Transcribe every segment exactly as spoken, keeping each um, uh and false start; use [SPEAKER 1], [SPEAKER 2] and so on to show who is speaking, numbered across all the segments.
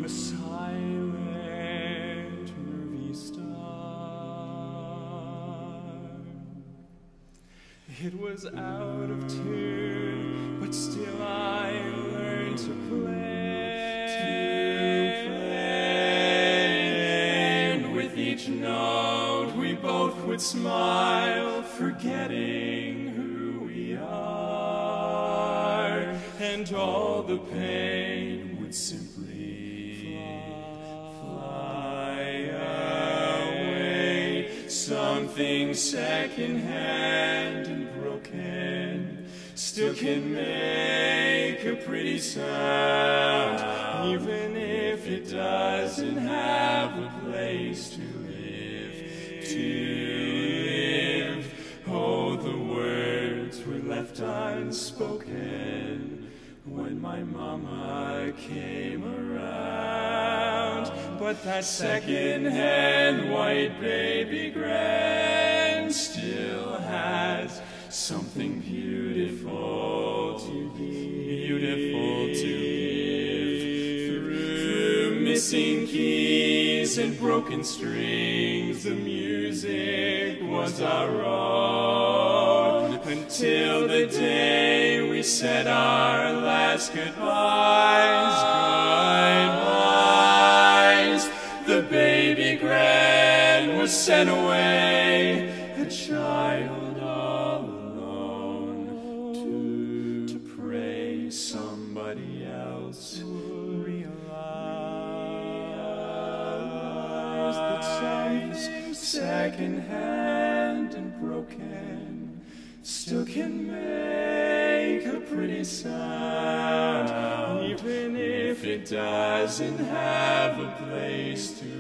[SPEAKER 1] from a silent movie star. It was out of tune, but still I learned to play. To play. And with each note we both would smile, forgetting who we are. And all the pain would simply fly, fly away. Something secondhand and broken still can make a pretty sound, even if it doesn't have a place to live, to live. Oh, the words were left unspoken when my mama came around. But that second-hand white baby grand still has something beautiful to give, beautiful to give. Through missing keys and broken strings, the music was our own, until the day we said our last goodbyes, goodbyes. The baby grand was sent away, a child all alone, to, to pray somebody else realize that something second-hand and broken still can make a pretty sound, even if it doesn't have a place to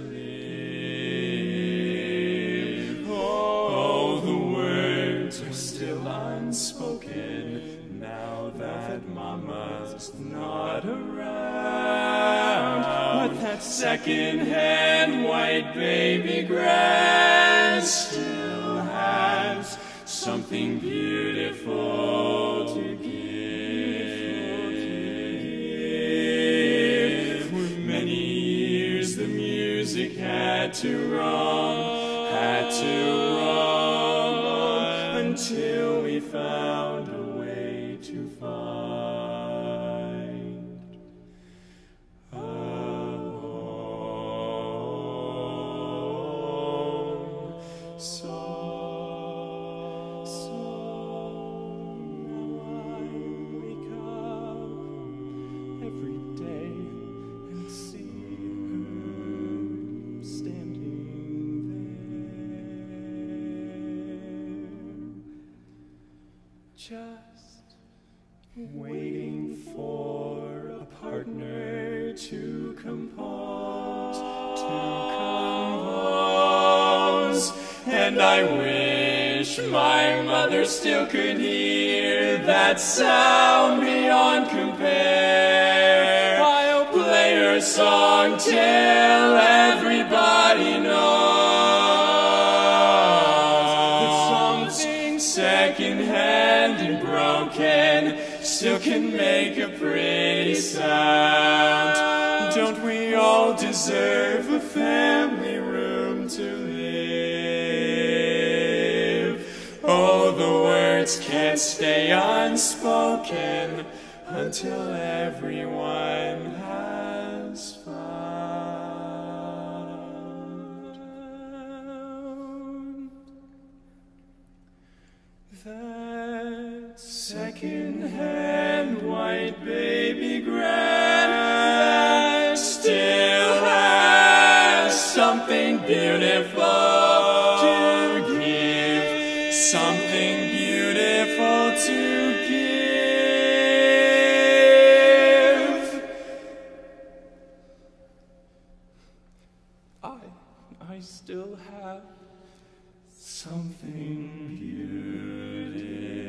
[SPEAKER 1] live. Oh, the words are still unspoken now that Mama's not around. But that second-hand white baby grand still has something beautiful to give. For many years the music had to roam, had to roam, until we found a way to find a home. So just waiting for a partner to compose, to compose. And I wish my mother still could hear that sound beyond compare. I'll play her song till everybody knows that something second-hand and broken still can make a pretty sound. Don't we all deserve a family room to live? Oh, the words can't stay unspoken until everyone has found that second-hand white baby grand still has something beautiful to give, something beautiful to give. I, I still have something beautiful.